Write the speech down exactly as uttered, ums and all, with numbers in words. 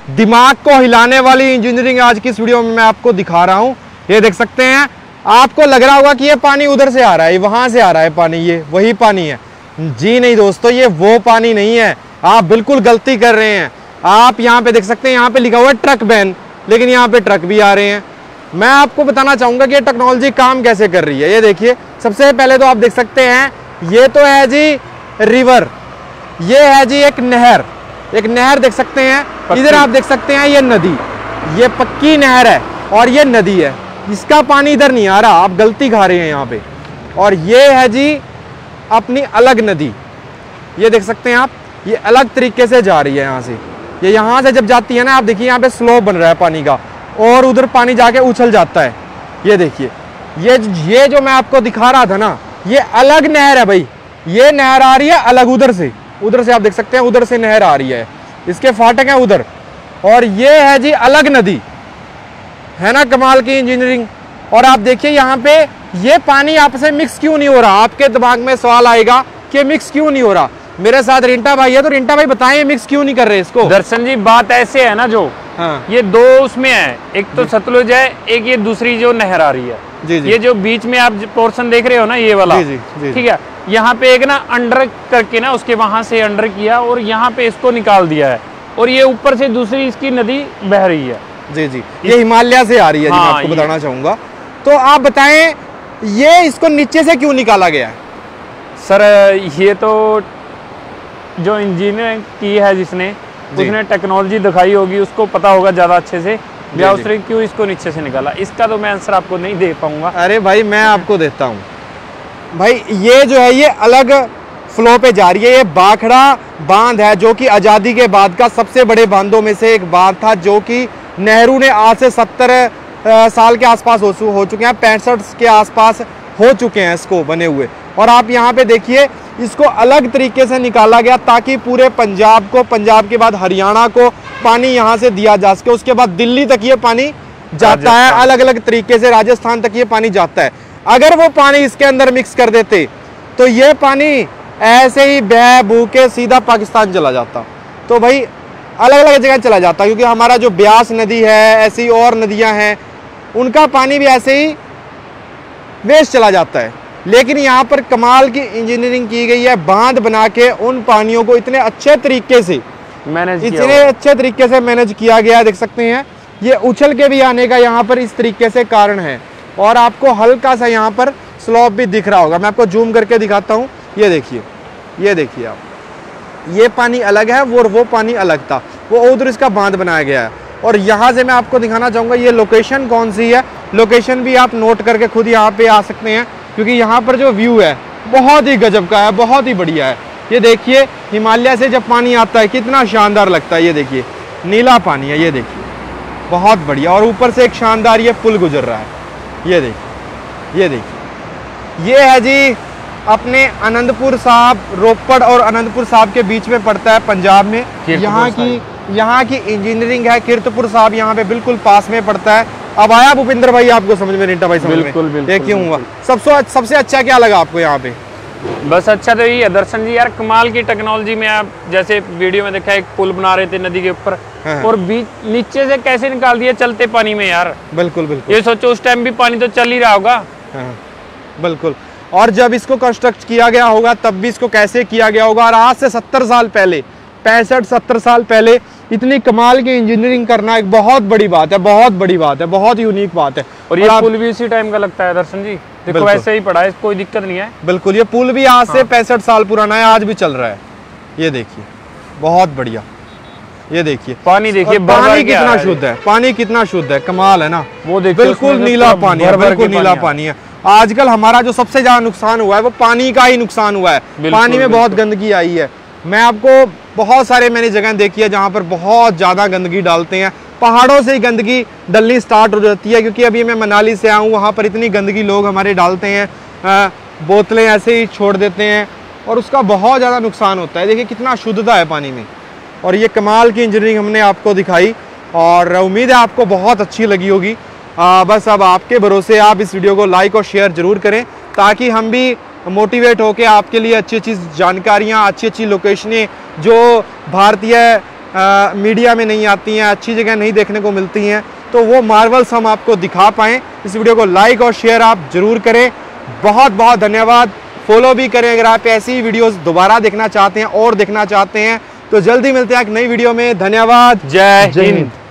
दिमाग को हिलाने वाली इंजीनियरिंग आज की इस वीडियो में मैं आपको दिखा रहा हूँ। ये देख सकते हैं, आपको लग रहा होगा कि ये पानी उधर से आ रहा है, वहां से आ रहा है पानी, ये वही पानी है। जी नहीं दोस्तों, ये वो पानी नहीं है, आप बिल्कुल गलती कर रहे हैं। आप यहाँ पे देख सकते हैं, यहाँ पे लिखा हुआ है ट्रक बैन, लेकिन यहाँ पे ट्रक भी आ रहे हैं। मैं आपको बताना चाहूंगा कि ये टेक्नोलॉजी काम कैसे कर रही है। ये देखिए, सबसे पहले तो आप देख सकते हैं, ये तो है जी रिवर, ये है जी एक नहर, एक नहर देख सकते हैं। इधर आप देख सकते हैं ये नदी, ये पक्की नहर है और ये नदी है, इसका पानी इधर नहीं आ रहा, आप गलती खा रहे हैं यहाँ पे। और ये है जी अपनी अलग नदी, ये देख सकते हैं आप, ये अलग तरीके से जा रही है यहाँ से। ये यहाँ से जब जाती है ना, आप देखिए यहाँ पे स्लोप बन रहा है पानी का, और उधर पानी जाके उछल जाता है। ये देखिए, ये ये जो मैं आपको दिखा रहा था ना, ये अलग नहर है भाई, ये नहर आ रही है अलग उधर से, उधर से आप देख सकते हैं, उधर से नहर आ रही है, इसके फाटक है उधर, और ये है जी अलग नदी, है ना कमाल की इंजीनियरिंग। और आप देखिए यहाँ पे ये पानी आपस में मिक्स क्यों नहीं हो रहा, आपके दिमाग में सवाल आएगा कि मिक्स क्यों नहीं हो रहा। मेरे साथ रिंटा भाई है, तो रिंटा भाई बताएं मिक्स क्यों नहीं कर रहे इसको। दर्शन जी, बात ऐसे है ना, जो हाँ। ये दो उसमें है, एक तो सतलुज है, एक ये दूसरी जो नहर आ रही है। जी जी। ये जो बीच में आप पोर्शन देख रहे हो ना, ये वाला, जी जी, जी, ठीक है, यहाँ पे एक ना अंडर करके ना, उसके वहां से अंडर किया और यहाँ पे इसको निकाल दिया है, और ये ऊपर से दूसरी इसकी नदी बह रही है। जी जी, ये हिमालय से आ रही है। हाँ, जी मैं आपको बताना चाहूंगा, तो आप बताएं ये इसको नीचे से क्यों निकाला गया है। सर ये तो जो इंजीनियर की है जिसने, उसने टेक्नोलॉजी दिखाई होगी, उसको पता होगा ज्यादा अच्छे से, या उसने क्यों इसको नीचे से निकाला, इसका तो मैं आंसर आपको नहीं दे पाऊंगा। अरे भाई मैं आपको देता हूँ भाई, ये जो है ये अलग फ्लो पे जा रही है। ये बाखड़ा बांध है, जो कि आज़ादी के बाद का सबसे बड़े बांधों में से एक बांध था, जो कि नेहरू ने आज से सत्तर साल के आसपास हो, हो चुके हैं, पैंसठ के आसपास हो चुके हैं इसको बने हुए। और आप यहाँ पे देखिए, इसको अलग तरीके से निकाला गया ताकि पूरे पंजाब को, पंजाब के बाद हरियाणा को पानी यहाँ से दिया जा सके। उसके बाद दिल्ली तक ये पानी जाता है, अलग अलग तरीके से राजस्थान तक ये पानी जाता है। अगर वो पानी इसके अंदर मिक्स कर देते तो ये पानी ऐसे ही बह बू के सीधा पाकिस्तान चला जाता। तो भाई अलग अलग जगह चला जाता, क्योंकि हमारा जो ब्यास नदी है, ऐसी और नदियां हैं, उनका पानी भी ऐसे ही वेस्ट चला जाता है। लेकिन यहाँ पर कमाल की इंजीनियरिंग की गई है, बांध बना के उन पानियों को इतने अच्छे तरीके से मैनेज इतने अच्छे तरीके से मैनेज किया गया है। देख सकते हैं, ये उछल के भी आने का यहाँ पर इस तरीके से कारण है। और आपको हल्का सा यहाँ पर स्लोप भी दिख रहा होगा, मैं आपको जूम करके दिखाता हूँ। ये देखिए, ये देखिए आप, ये पानी अलग है, वो वो पानी अलग था, वो उधर इसका बांध बनाया गया है। और यहाँ से मैं आपको दिखाना चाहूँगा ये लोकेशन कौन सी है, लोकेशन भी आप नोट करके खुद यहाँ पे आ सकते हैं, क्योंकि यहाँ पर जो व्यू है बहुत ही गजब का है, बहुत ही बढ़िया है। ये देखिए, हिमालय से जब पानी आता है कितना शानदार लगता है। ये देखिए नीला पानी है, ये देखिए बहुत बढ़िया, और ऊपर से एक शानदार ये पुल गुजर रहा है। ये देखिए, ये देखिए, ये है जी अपने आनंदपुर साहब, रोपड़ और आनंदपुर साहब के बीच में पड़ता है पंजाब में। यहाँ की यहाँ की इंजीनियरिंग है, कीरतपुर साहब यहाँ पे बिल्कुल पास में पड़ता है। अब आया भूपिंदर भाई आपको समझ में, रिंटा भाई समझ में, ये क्यों हुआ। सबसे सबसे अच्छा क्या लगा आपको यहाँ पे। बस अच्छा तो यही है दर्शन जी यार, कमाल की टेक्नोलॉजी में, आप जैसे वीडियो में देखा एक पुल बना रहे थे नदी के ऊपर, और बीच नीचे से कैसे निकाल दिया चलते पानी में यार। बिल्कुल बिल्कुल, ये सोचो उस टाइम भी पानी तो चल ही रहा होगा। बिल्कुल, और जब इसको कंस्ट्रक्ट किया गया होगा तब भी इसको कैसे किया गया होगा। और आज से सत्तर साल पहले, पैंसठ सत्तर साल पहले इतनी कमाल की इंजीनियरिंग करना एक बहुत बड़ी बात है, बहुत बड़ी बात है, बहुत यूनिक बात है। और ये पुल भी उसी टाइम का लगता है दर्शन जी, देखो वैसे ही पड़ा है, कोई दिक्कत नहीं है। बिल्कुल, ये पुल भी आज से पैंसठ साल पुराना है, आज भी चल रहा है। ये देखिए बहुत बढ़िया, ये देखिए पानी, देखिए पानी कितना शुद्ध है, पानी कितना शुद्ध है, कमाल है ना। वो देखिए बिल्कुल नीला पानी है, बिल्कुल नीला पानी है। आजकल हमारा जो सबसे ज्यादा नुकसान हुआ है वो पानी का ही नुकसान हुआ है। पानी में बहुत गंदगी आई है। मैं आपको बहुत सारे मैंने जगह देखी है जहाँ पर बहुत ज्यादा गंदगी डालते हैं, पहाड़ों से ही गंदगी डलनी स्टार्ट हो जाती है। क्योंकि अभी मैं मनाली से आऊँ, वहाँ पर इतनी गंदगी लोग हमारे डालते हैं, बोतलें ऐसे ही छोड़ देते हैं, और उसका बहुत ज़्यादा नुकसान होता है। देखिए कितना शुद्धता है पानी में, और ये कमाल की इंजीनियरिंग हमने आपको दिखाई, और उम्मीद है आपको बहुत अच्छी लगी होगी। आ, बस अब आपके भरोसे आप इस वीडियो को लाइक और शेयर ज़रूर करें, ताकि हम भी मोटिवेट होकर आपके लिए अच्छी अच्छी जानकारियाँ, अच्छी अच्छी लोकेशनें जो भारतीय आ, मीडिया में नहीं आती हैं, अच्छी जगह नहीं देखने को मिलती हैं, तो वो मार्वल्स हम आपको दिखा पाएँ। इस वीडियो को लाइक और शेयर आप ज़रूर करें। बहुत बहुत धन्यवाद। फॉलो भी करें अगर आप ऐसी वीडियोस दोबारा देखना चाहते हैं और देखना चाहते हैं। तो जल्दी मिलते हैं एक नई वीडियो में। धन्यवाद। जय जय हिंद। हिंद।